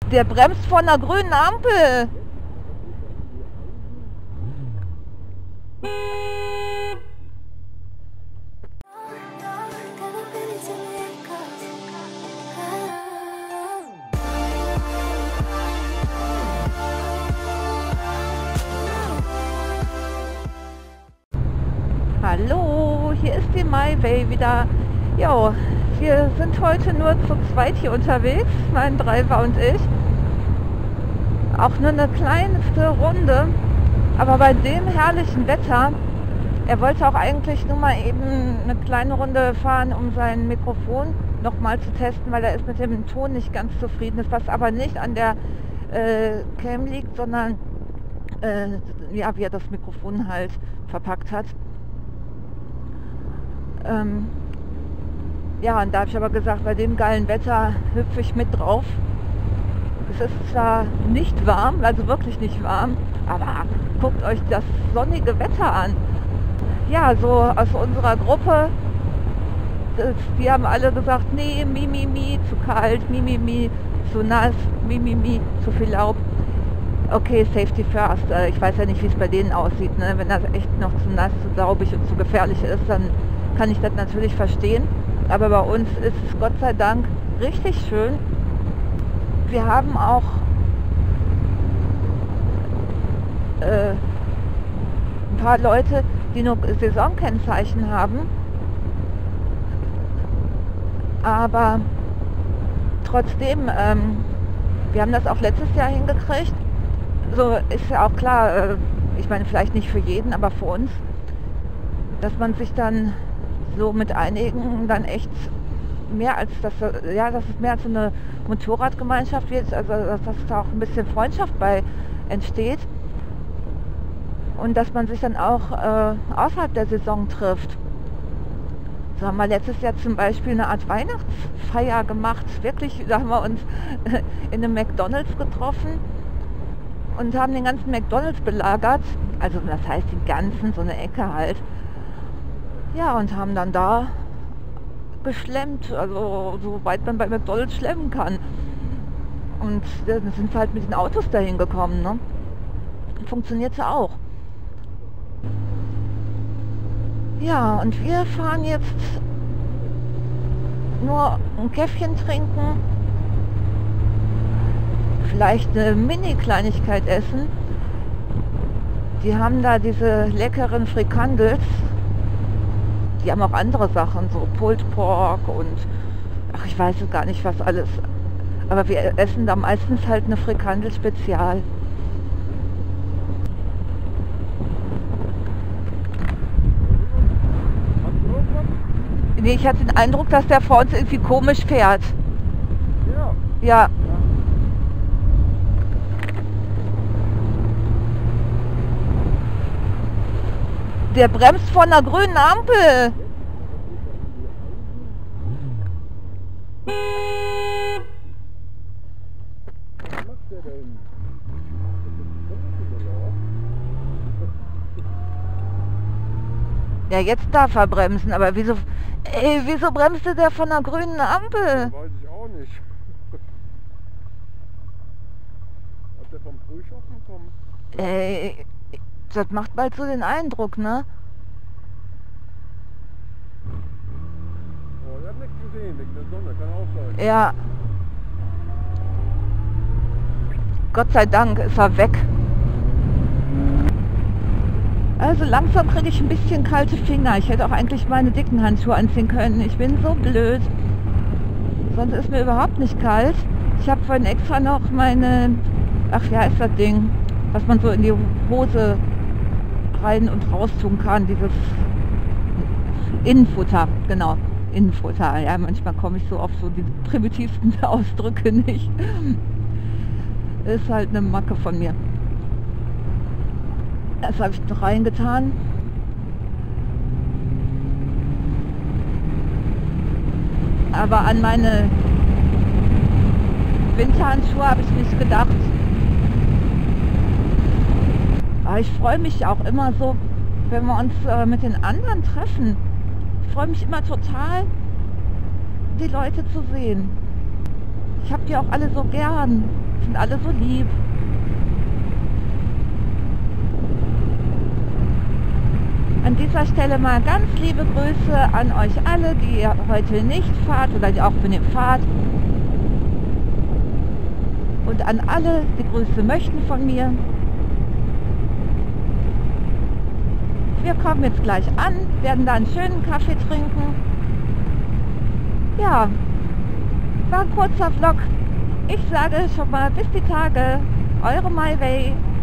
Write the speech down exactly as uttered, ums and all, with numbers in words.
Der bremst vor einer grünen Ampel. Hallo, hier ist die MyWay wieder. Jo, wir sind heute nur zu zweit hier unterwegs, mein Driver und ich. Auch nur eine kleinste Runde, aber bei dem herrlichen Wetter, er wollte auch eigentlich nur mal eben eine kleine Runde fahren, um sein Mikrofon nochmal zu testen, weil er ist mit dem Ton nicht ganz zufrieden ist, was aber nicht an der äh, Cam liegt, sondern äh, ja, wie er das Mikrofon halt verpackt hat. Ähm, ja, und da habe ich aber gesagt, bei dem geilen Wetter hüpfe ich mit drauf. Es ist zwar nicht warm, also wirklich nicht warm, aber guckt euch das sonnige Wetter an. Ja, so aus unserer Gruppe, das, die haben alle gesagt, nee, mi, mi, mi, zu kalt, mi, mi, mi, zu nass, mi, mi, mi, zu viel Laub. Okay, Safety first. Ich weiß ja nicht, wie es bei denen aussieht. Ne? Wenn das echt noch zu nass, zu laubig und zu gefährlich ist, dann kann ich das natürlich verstehen. Aber bei uns ist es Gott sei Dank richtig schön. Wir haben auch äh, ein paar Leute, die nur Saisonkennzeichen haben. Aber trotzdem, ähm, wir haben das auch letztes Jahr hingekriegt. So ist ja auch klar, äh, ich meine vielleicht nicht für jeden, aber für uns, dass man sich dann so mit einigen dann echt mehr als das, ja, dass es mehr als so eine Motorradgemeinschaft wird, also dass, dass da auch ein bisschen Freundschaft bei entsteht und dass man sich dann auch äh, außerhalb der Saison trifft. So haben wir letztes Jahr zum Beispiel eine Art Weihnachtsfeier gemacht, wirklich, da haben wir uns in einem McDonald's getroffen und haben den ganzen McDonald's belagert, also das heißt den ganzen, so eine Ecke halt. Ja, und haben dann da geschlemmt, also so weit man bei McDonald's schlemmen kann. Und dann sind wir halt mit den Autos dahin gekommen, ne? Funktioniert ja auch. Ja, und wir fahren jetzt nur ein Käffchen trinken, vielleicht eine Mini-Kleinigkeit essen. Die haben da diese leckeren Frikandels. Die haben auch andere Sachen, so Pulled Pork und ach, ich weiß gar nicht was alles. Aber wir essen da meistens halt eine Frikandel Spezial. Nee, ich hatte den Eindruck, dass der vor uns irgendwie komisch fährt. Ja. Ja. Der bremst vor einer grünen Ampel. Was macht der denn? Ja, jetzt darf er bremsen, aber wieso, ey, wieso bremste der von einer grünen Ampel? Weiß ich auch nicht. Hat der vom Frühschoppen kommen? Ey, das macht bald so den Eindruck, ne? Oh, der hat nichts gesehen, wegen der Sonne, kann auch sein. Ja. Gott sei Dank ist er weg. Also langsam kriege ich ein bisschen kalte Finger. Ich hätte auch eigentlich meine dicken Handschuhe anziehen können. Ich bin so blöd. Sonst ist mir überhaupt nicht kalt. Ich habe vorhin extra noch meine, ach wie heißt das Ding, was man so in die Hose rein und raus tun kann, dieses Innenfutter, genau, Innenfutter. Ja, manchmal komme ich so auf so die primitivsten Ausdrücke nicht. Ist halt eine Macke von mir. Das habe ich noch reingetan. Aber an meine Winterhandschuhe habe ich nicht gedacht. Aber ich freue mich auch immer so, wenn wir uns äh, mit den anderen treffen. Ich freue mich immer total, die Leute zu sehen. Ich habe die auch alle so gern. sind alle so lieb. An dieser Stelle mal ganz liebe Grüße an euch alle, die ihr heute nicht fahrt oder die auch für den Fahrt. Und an alle, die Grüße möchten von mir. Wir kommen jetzt gleich an, werden da einen schönen Kaffee trinken. Ja, war ein kurzer Vlog. Ich sage schon mal bis die Tage. Eure MyWay.